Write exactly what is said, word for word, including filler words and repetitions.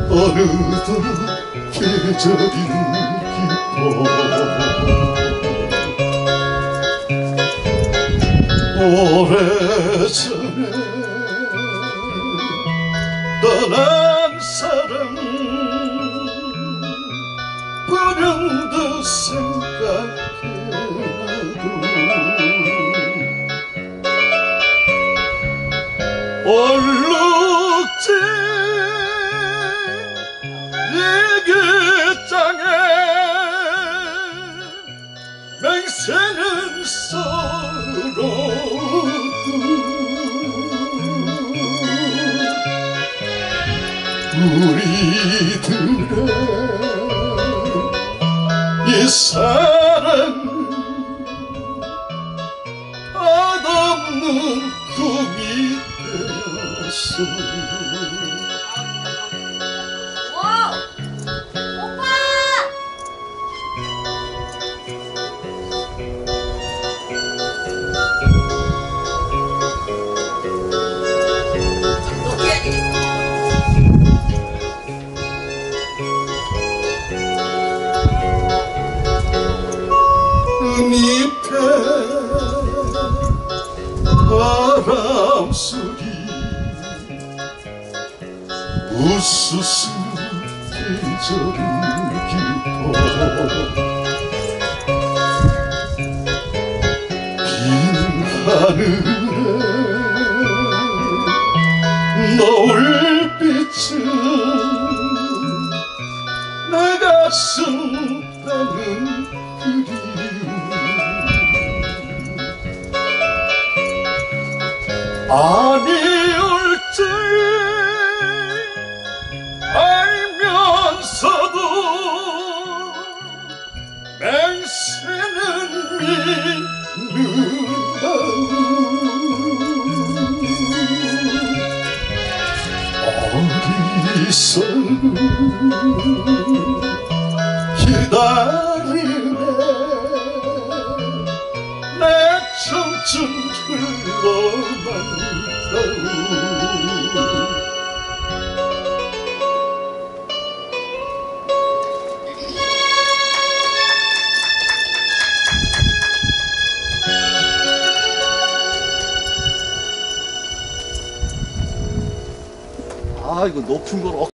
어느덧 계절이 깊어 오래전에 떠난 사랑 불현듯 생각해도 얼룩진 일기장에 맹세는 서러도 우리들의 이 사랑은 끝없는 꿈이 되었어요. 잎에 바람 소리 우스스 계절은 깊어 빈 하늘에 노을빛은 내 가슴 타는 아니올지 알면서도 맹세는 믿는 마음 어리석은 기다림에 내 청춘 흘러만 아 이거 높은 걸